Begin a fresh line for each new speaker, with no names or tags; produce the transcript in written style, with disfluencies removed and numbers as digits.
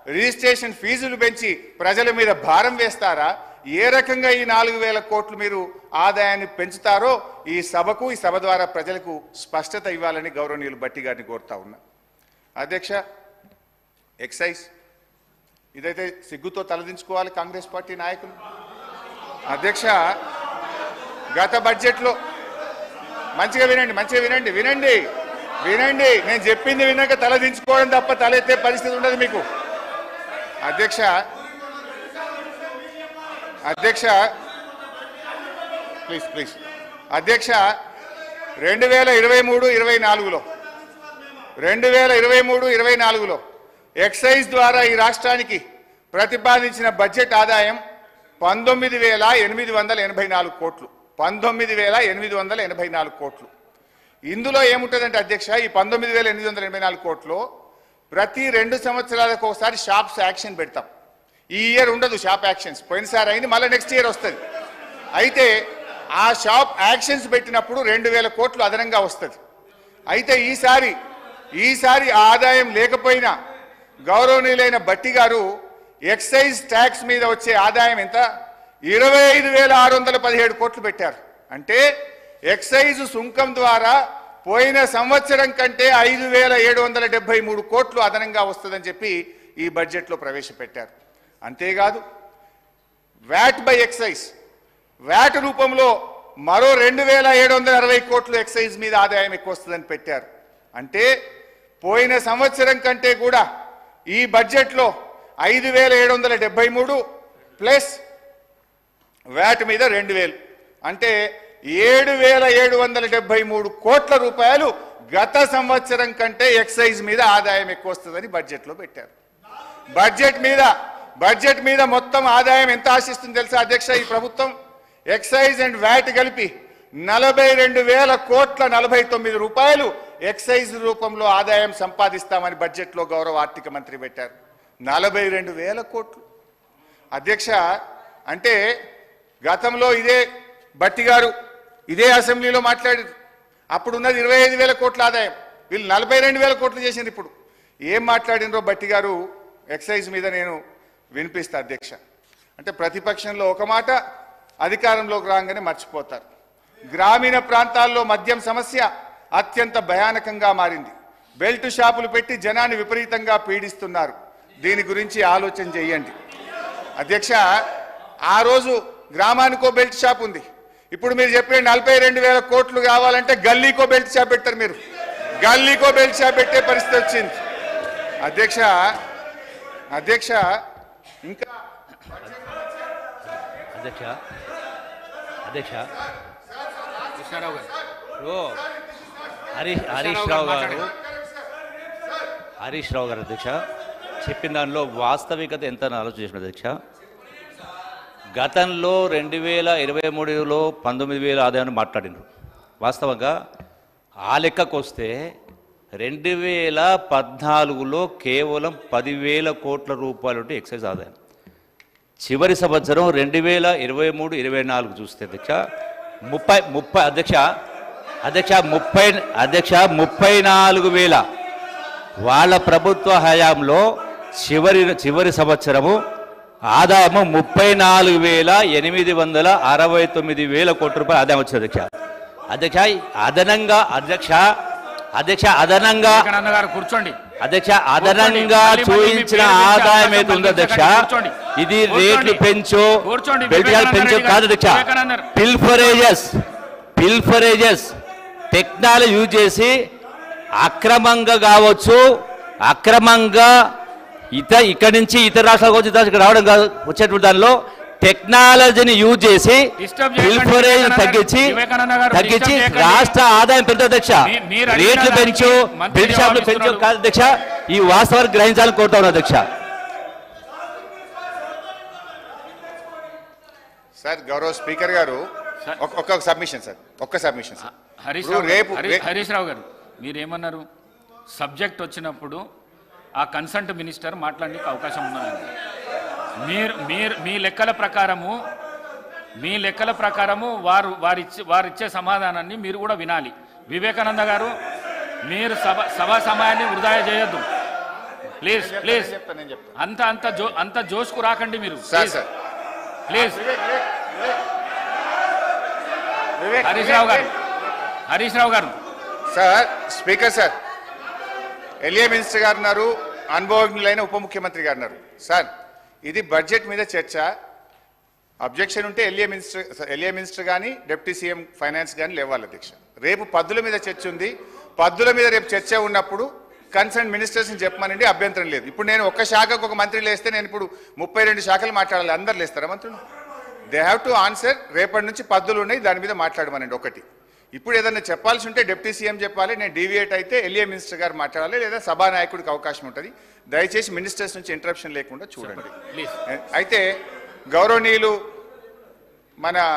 Registration ఫీజులు పెంచి ప్రజల మీద భారం వేస్తారా? ఏ రకంగా ఈ 4000 కోట్లు మీరు ఆదాయాన్ని పెంచుతారో ఈ సభకు, ఈ సభ ద్వారా ప్రజలకు స్పష్టత ఇవ్వాలని గౌరవనీయులు భట్టి గారిని కోరుతా ఉన్నా. అధ్యక్ష, ఎక్సైజ్ ఇదైతే సిగ్గుతో తలదించుకోవాలి కాంగ్రెస్ పార్టీ నాయకులు. అధ్యక్ష, గత బడ్జెట్లో మంచిగా వినండి, నేను చెప్పింది విన్నాక తలదించుకోవడం తప్ప తలెత్తే పరిస్థితి ఉండదు మీకు. అధ్యక్ష ప్లీజ్ అధ్యక్ష, 2023-24లో ఎక్సైజ్ ద్వారా ఈ రాష్ట్రానికి ప్రతిపాదించిన బడ్జెట్ ఆదాయం 19,884 కోట్లు. 19,884 కోట్లు. ఇందులో ఏముంటుందంటే అధ్యక్ష, ఈ 19,884 కోట్లు ప్రతి 2 సంవత్సరాలకు ఒకసారి షాప్స్ యాక్షన్ పెడతాం. ఈ ఇయర్ ఉండదు షాప్ యాక్షన్స్, పోయినసారి అయింది, మళ్ళీ నెక్స్ట్ ఇయర్ వస్తుంది. అయితే ఆ షాప్ యాక్షన్స్ పెట్టినప్పుడు 2,000 కోట్లు అదనంగా వస్తుంది. అయితే ఈసారి ఆదాయం లేకపోయినా గౌరవనీయులైన భట్టి గారు ఎక్సైజ్ ట్యాక్స్ మీద వచ్చే ఆదాయం ఎంత? 25,617 కోట్లు పెట్టారు. అంటే ఎక్సైజ్ సుంకం ద్వారా పోయిన సంవత్సరం కంటే 5,773 కోట్లు అదనంగా వస్తుందని చెప్పి ఈ బడ్జెట్లో ప్రవేశపెట్టారు. అంతేకాదు వ్యాట్ బై ఎక్సైజ్, వ్యాట్ రూపంలో మరో 2,760 కోట్లు ఎక్సైజ్ మీద ఆదాయం ఎక్కువ వస్తుందని పెట్టారు. అంటే పోయిన సంవత్సరం కంటే కూడా ఈ బడ్జెట్లో 5,773 ప్లస్ వ్యాట్ మీద 2,000 అంటే 7,773 కోట్ల రూపాయలు గత సంవత్సరం కంటే ఎక్సైజ్ మీద ఆదాయం ఎక్కువ వస్తుందని బడ్జెట్లో పెట్టారు. బడ్జెట్ మీద మొత్తం ఆదాయం ఎంత ఆశిస్తుంది తెలుసా అధ్యక్ష? ఈ ప్రభుత్వం ఎక్సైజ్ అండ్ వ్యాట్ కలిపి 42,000 కోట్ల 49 రూపాయలు ఎక్సైజ్ రూపంలో ఆదాయం సంపాదిస్తామని బడ్జెట్లో గౌరవ ఆర్థిక మంత్రి పెట్టారు. 42,000 కోట్లు అధ్యక్ష. అంటే గతంలో ఇదే భట్టి గారు ఇదే అసెంబ్లీలో మాట్లాడారు. అప్పుడు ఉన్నది 25,000 కోట్ల ఆదాయం, వీళ్ళు 42,000 కోట్లు చేసింది. ఇప్పుడు ఏం మాట్లాడినరో భట్టి గారు ఎక్సైజ్ మీద నేను వినిపిస్తా అధ్యక్ష. అంటే ప్రతిపక్షంలో ఒక మాట, అధికారంలోకి రాగానే మర్చిపోతారు. గ్రామీణ ప్రాంతాల్లో మద్యం సమస్య అత్యంత భయానకంగా మారింది. బెల్ట్ షాపులు పెట్టి జనాన్ని విపరీతంగా పీడిస్తున్నారు. దీని గురించి ఆలోచన చేయండి అధ్యక్ష. ఆ రోజు గ్రామానికో బెల్ట్ షాప్ ఉంది. ఇప్పుడు మీరు చెప్పే 42,000 కోట్లు కావాలంటే గల్లీకో బెల్ట్ షాప్ పెట్టారు. మీరు గల్లీకో బెల్ట్ షాప్ పెట్టే పరిస్థితి వచ్చింది అధ్యక్ష. ఇంకా
హరీష్ రావు గారు అధ్యక్ష చెప్పిన దానిలో వాస్తవికత ఎంత ఆలోచించిన అధ్యక్ష. గతంలో 2023లో 19,000 ఆదాయాన్ని మాట్లాడినారు. వాస్తవంగా ఆ లెక్కకు వస్తే 2014లో కేవలం 10,000 కోట్ల రూపాయలు ఉంటే ఎక్సైజ్ ఆదాయం. చివరి సంవత్సరం 2023-24 చూస్తే అధ్యక్ష 34,000 వాళ్ళ ప్రభుత్వ హయాంలో చివరి సంవత్సరము ఆదాయము 34,869 కోట్ల రూపాయలు ఆదాయం వచ్చింది అధ్యక్ష. అదనంగా చూయించిన ఆదాయం ఏది ఉందో అధ్యక్ష, ఇది రేట్లు పెంచు కాదు అధ్యక్ష. పిల్ఫరేజెస్ టెక్నాలజీ యూజ్ చేసి అక్రమంగా కావచ్చు, అక్రమంగా ఇక్కడి నుంచి ఇతర రాష్ట్రాలకు వచ్చి ఇక్కడ రావడం కాదు, వచ్చేటువంటి దానిలో టెక్నాలజీని యూజ్ చేసి పిల్ఫరేజ్ తగ్గించి రాష్ట్ర ఆదాయం పెంచు అధ్యక్ష. రేట్లు పెంచు, బెల్ట్ షాపులు పెంచు కాదు అధ్యక్ష. ఈ వాస్తవాన్ని గ్రహించాలని కోరుతా ఉన్నా అధ్యక్ష.
సార్ గౌరవ స్పీకర్ గారు ఒక్క సబ్మిషన్ సార్.
హరీష్ రావు గారు మీరేమన్నారు? సబ్జెక్ట్ వచ్చినప్పుడు ఆ కన్సల్ట్ మినిస్టర్ మాట్లాడడానికి అవకాశం ఉన్నదండి. మీ లెక్కల ప్రకారము వారిచ్చే సమాధానాన్ని మీరు కూడా వినాలి. వివేకానంద గారు, మీరు సభా సమయాన్ని వృధా చేయొద్దు. ప్లీజ్ ప్లీజ్
నేను చెప్తాను
అంత జోష్కు రాకండి మీరు.
Sir sir
please
Vivek
Harish Rao garu
sir speaker sir LA minister garu ఉన్నారు, అనుభవజ్ఞులైన ఉప ముఖ్యమంత్రి గారు ఉన్నారు. సార్ ఇది బడ్జెట్ మీద చర్చ, అబ్జెక్షన్ ఉంటే ఎల్ఏ మినిస్టర్ కానీ డిప్యూటీ సీఎం ఫైనాన్స్ కానీ లేవాలి అధ్యక్ష. రేపు పద్దుల మీద చర్చ ఉంది, పద్దుల మీద రేపు చర్చ ఉన్నప్పుడు కన్సర్న్ మినిస్టర్స్ని చెప్పమనండి, అభ్యంతరం లేదు. ఇప్పుడు నేను ఒక్క శాఖకు ఒక మంత్రి లేస్తే నేను ఇప్పుడు 32 శాఖలు మాట్లాడాలి, అందరు లేస్తారా మంత్రులు? They have to answer. రేపటి నుంచి పద్దులు ఉన్నాయి, దాని మీద మాట్లాడమనండి ఒకటి. ఇప్పుడు ఏదన్నా చెప్పాల్సి ఉంటే డిప్యూటీ సీఎం చెప్పాలి, నేను డీవియేట్ అయితే ఎల్ఏ మినిస్టర్ గారు మాట్లాడాలి, లేదా సభానాయకుడికి అవకాశం ఉంటుంది. దయచేసి మినిస్టర్స్ నుంచి ఇంటరప్షన్ లేకుండా చూడండి. అయితే గౌరవనీయులు మన